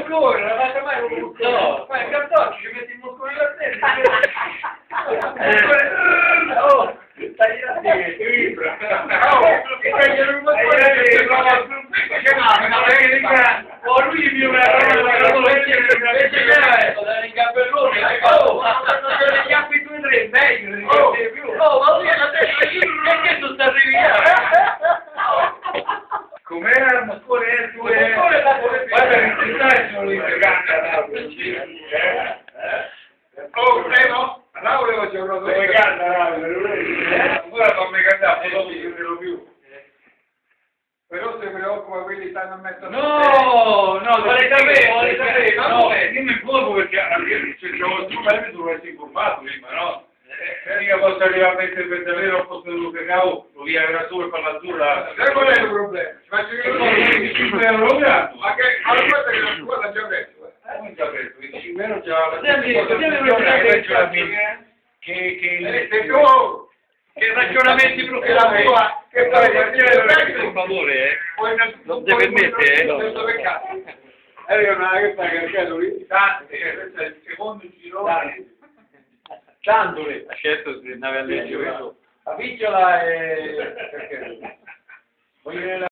ancora, non faccia mai un muscolo. Ma il cartoccio ci metti il muscolo nella testa. Oh, stai la vibra. Oh, lui mi una il gabellone. Oh, se li chiappi 2 o 3, meglio, non li più. Oh, ma lui è la testa, perché tu stai arrivando? Com'era il motore? Guarda che ci stai sono lì che canta. Oh, prego? Lauro c'è una dove canta, ancora fammi cantare, non mi credo più. Però se preoccupa quelli che stanno a mettere... No, vuole sapere, no, io mi informo perché se c'è uno strumento dovresti informato prima, no? Mica posso arrivare a mettere per davvero al posto dello cacao, lo via era solo per la tua... Sai qual è il problema? Ci faccio che 25 euro grammo. Ma che, allora che la sua l'ha già messo, non già messo, 25 euro già... Che ragionamenti profondi la tua, che per favore, non ti permette, È una che sta caricando lì, questo è il secondo girone. dandole, certo se andavi a leggere, La picciola è...